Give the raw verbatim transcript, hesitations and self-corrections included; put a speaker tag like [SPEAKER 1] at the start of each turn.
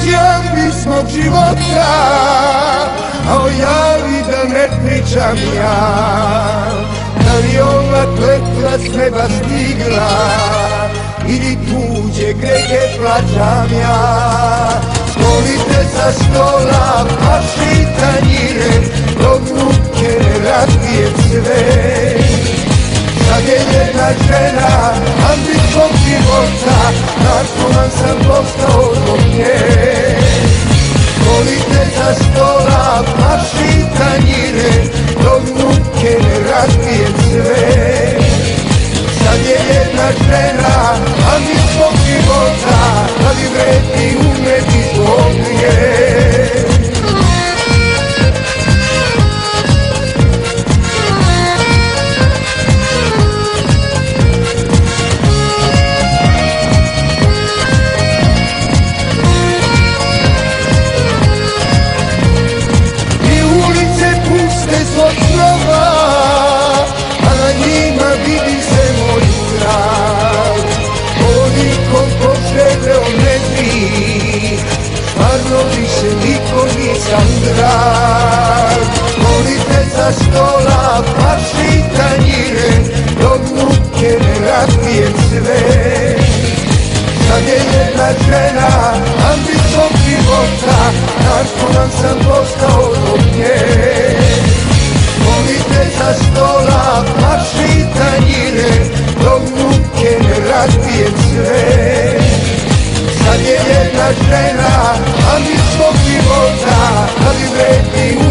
[SPEAKER 1] srećan bis mog života, a o javi da ne pričam ja. Da li ova kletva s neba stigla ili tuđe grehe plaćam ja. Stolite sa stola, paši tanjire, dok ruke ne razbijem sve. Sad je jedna žena, ambit svog života, narkoman sam postao zbog nje. Stolite sa stola, paši tanjire, dok ruke ne razbijem sve. Sad je jedna žena, ambit svog života, radi vredi umeti zbog nje. Više niko nisam drag. Molite za stola, paši tanjire, dok ruke ne razbijem sve. Sad je jedna žena, ambit svog života, narkoman sam postao zbog nje. Molite za stola, paši tanjire, dok ruke ne razbijem sve. Sad je jedna žena, ambit svog života, radi vredi